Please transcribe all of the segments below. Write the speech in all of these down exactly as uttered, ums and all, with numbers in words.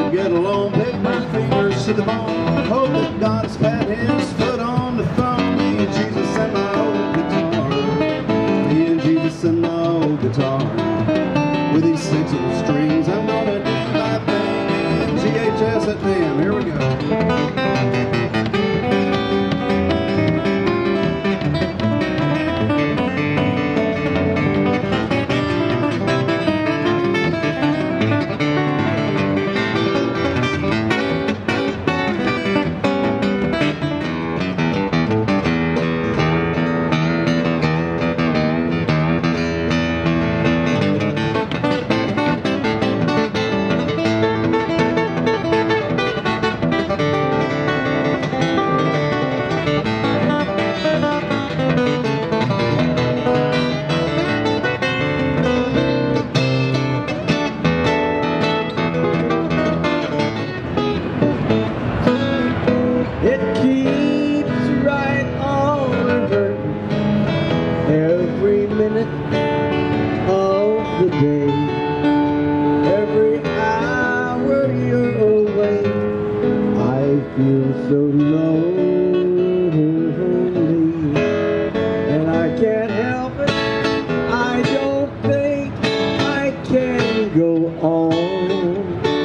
to get along, pick my fingers to the bone. Hope that God's pat his foot on the throne. Me and Jesus and my old guitar. Me and Jesus and my old guitar. With these six little strings, I'm gonna do my thing. G H S at ten. Here we go. Every minute of the day, every hour you're away, I feel so lonely, and I can't help it, I don't think I can go on,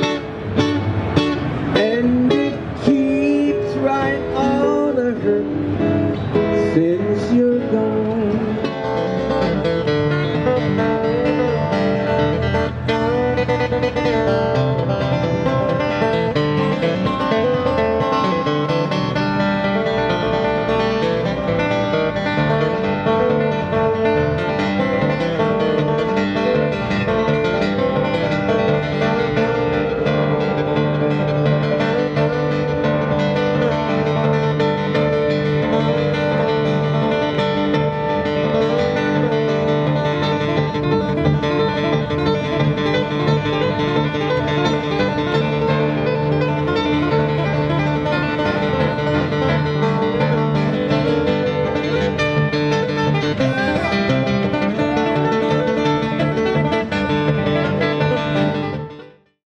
and it keeps right on a hurt since you're gone. Thank you.